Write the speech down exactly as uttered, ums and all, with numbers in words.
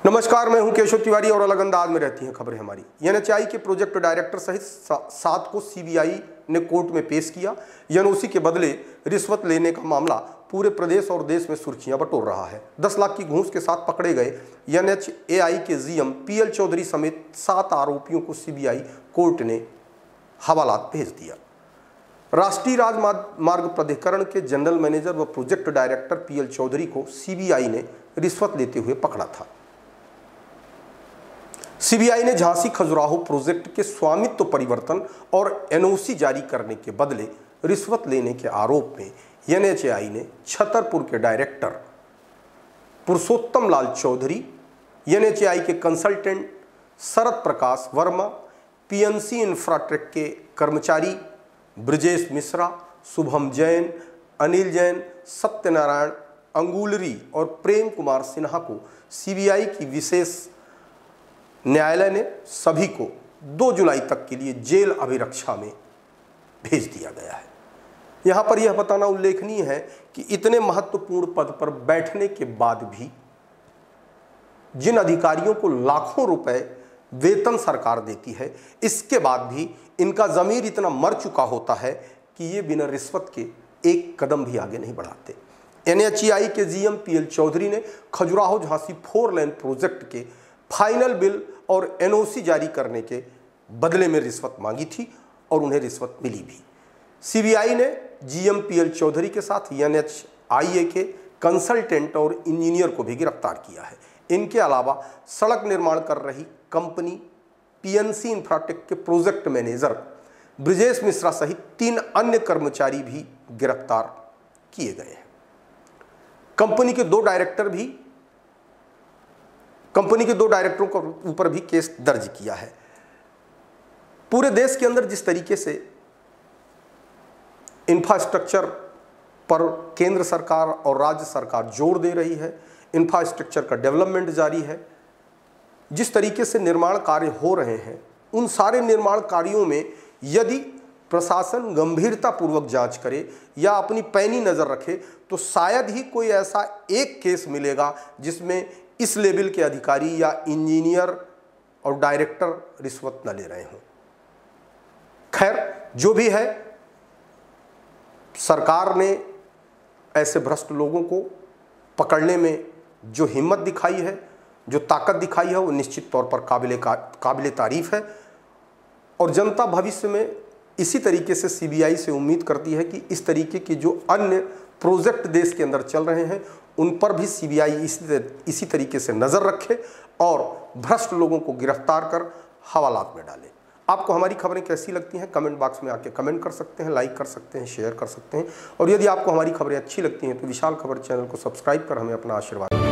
नमस्कार, मैं हूं केशव तिवारी और अलग अंदाज में रहती हैं खबरें हमारी। एनएचएआई के प्रोजेक्ट डायरेक्टर सहित सात को सीबीआई ने कोर्ट में पेश किया। एनओसी के बदले रिश्वत लेने का मामला पूरे प्रदेश और देश में सुर्खियां बटोर रहा है। दस लाख की घूस के साथ पकड़े गए एनएचएआई के जीएम पीएल चौधरी समेत सात आरोपियों को सीबीआई कोर्ट ने हवालात भेज दिया। राष्ट्रीय राजमार्ग प्राधिकरण के जनरल मैनेजर व प्रोजेक्ट डायरेक्टर पीएल चौधरी को सीबीआई ने रिश्वत लेते हुए पकड़ा था। सीबीआई ने झांसी खजुराहो प्रोजेक्ट के स्वामित्व परिवर्तन और एनओसी जारी करने के बदले रिश्वत लेने के आरोप में एनएचएआई ने छतरपुर के डायरेक्टर पुरुषोत्तम लाल चौधरी, एनएचएआई के consultant Sharad Prakash Verma, PNC Infratech के कर्मचारी ब्रजेश मिश्रा, शुभम जैन, अनिल जैन, सत्यनारायण अंगुलरी और प्रेम कुमार सिन्हा को सीबीआई की विशेष न्यायालय ने सभी को दो जुलाई तक के लिए जेल अभिरक्षा में भेज दिया गया है। यहाँ पर यह बताना उल्लेखनीय है कि इतने महत्वपूर्ण पद पर बैठने के बाद भी जिन अधिकारियों को लाखों रुपए वेतन सरकार देती है, इसके बाद भी इनका ज़मीर इतना मर चुका होता है कि ये बिना रिश्वत के एक कदम भी आगे नहीं बढ़ाते। एनएचएआई के जीएम पीएल चौधरी ने Khajuraho Jhansi four lane project के फाइनल बिल और एनओसी जारी करने के बदले में रिश्वत मांगी थी और उन्हें रिश्वत मिली भी। सीबीआई ने जीएम पीएल चौधरी के साथ एनएचएआई के कंसल्टेंट और इंजीनियर को भी गिरफ्तार किया है। इनके अलावा सड़क निर्माण कर रही कंपनी पीएनसी इंफ्राटेक के प्रोजेक्ट मैनेजर ब्रजेश मिश्रा सहित तीन अन्य कर्मचारी भी गिरफ्तार किए गए हैं। कंपनी के दो डायरेक्टर भी कंपनी के दो डायरेक्टरों के ऊपर भी केस दर्ज किया है। पूरे देश के अंदर जिस तरीके से इंफ्रास्ट्रक्चर पर केंद्र सरकार और राज्य सरकार जोर दे रही है, इंफ्रास्ट्रक्चर का डेवलपमेंट जारी है, जिस तरीके से निर्माण कार्य हो रहे हैं, उन सारे निर्माण कार्यों में यदि प्रशासन गंभीरतापूर्वक जांच करे या अपनी पैनी नज़र रखे तो शायद ही कोई ऐसा एक केस मिलेगा जिसमें इस लेवल के अधिकारी या इंजीनियर और डायरेक्टर रिश्वत न ले रहे हों। खैर, जो भी है, सरकार ने ऐसे भ्रष्ट लोगों को पकड़ने में जो हिम्मत दिखाई है, जो ताकत दिखाई है, वो निश्चित तौर पर काबिले का काबिले तारीफ है। और जनता भविष्य में इसी तरीके से सीबीआई से उम्मीद करती है कि इस तरीके के जो अन्य प्रोजेक्ट देश के अंदर चल रहे हैं उन पर भी सीबीआई इसी इसी तरीके से नज़र रखे और भ्रष्ट लोगों को गिरफ्तार कर हवालात में डाले। आपको हमारी खबरें कैसी लगती हैं कमेंट बॉक्स में आके कमेंट कर सकते हैं, लाइक कर सकते हैं, शेयर कर सकते हैं। और यदि आपको हमारी खबरें अच्छी लगती हैं तो विशाल खबर चैनल को सब्सक्राइब कर हमें अपना आशीर्वाद